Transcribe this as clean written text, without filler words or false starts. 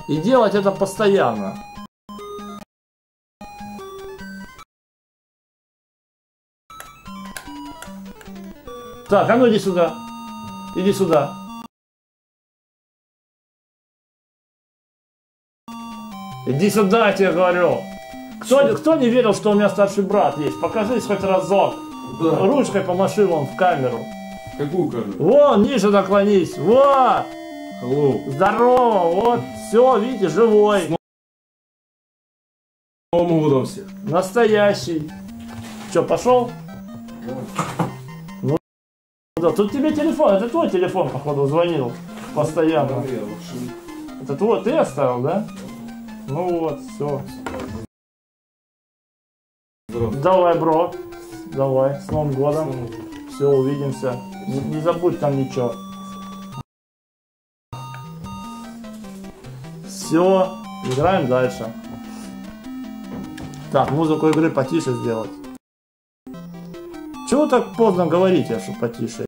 И делать это постоянно. Так, а ну иди сюда. Иди сюда. Иди сюда, я тебе говорю. Кто не верил, что у меня старший брат есть? Покажись хоть разок. Да. Ручкой помаши вон в камеру. Какую камеру? Вон, ниже наклонись. Вот. Hello. Здорово. Вот. Все, видите, живой. С Новым годом всех. Настоящий. Че, пошел? Да. Ну да, тут тебе телефон. Это твой телефон, походу, звонил. Постоянно. Это твой, ты оставил, да? Ну вот, все. Давай, бро. Давай, с Новым годом. Все, увидимся. Не забудь там ничего. Все, играем дальше. Так, музыку игры потише сделать. Чего вы так поздно говорите, что потише?